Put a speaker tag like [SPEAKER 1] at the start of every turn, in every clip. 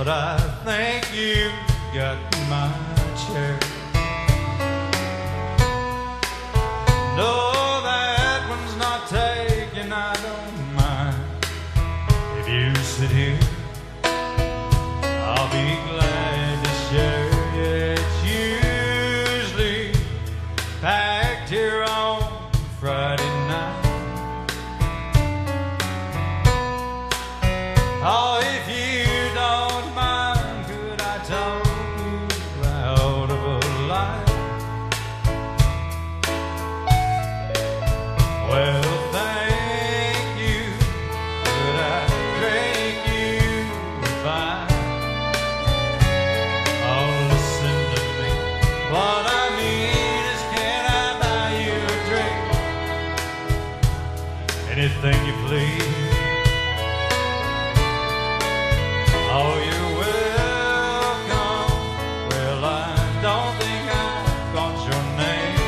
[SPEAKER 1] but I think you got my chair. No, that one's not taken, I don't mind. If you sit here, I'll be glad to share. It's usually packed here on Friday night. Oh, if you don't mind, could I talk you out of a lie? Well, thank you, but I drink you fine. Oh, listen to me, what I mean is, can I buy you a drink? Anything you please. Oh, you're welcome. Well, I don't think I got your name.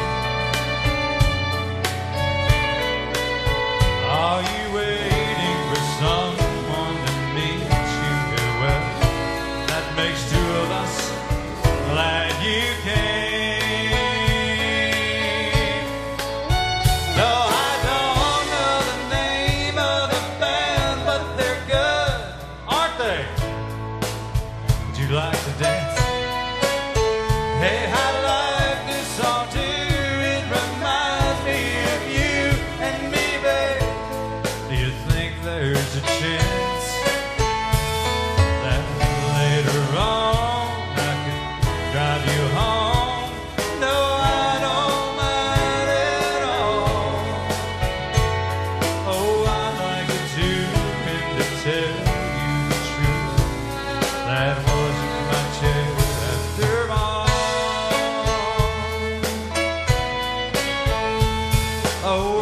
[SPEAKER 1] Are you waiting for someone to meet you? Well, that makes two of us. Glad you came. No, I don't know the name of the band, but they're good, aren't they? Would you like to dance? Hey, I like this song too. It reminds me of you and me, babe. Do you think there's a chance that later on I could drive you home? No, I don't mind at all. Oh, I'd like it too, and to tell you the truth, that wasn't my chair after all. Oh,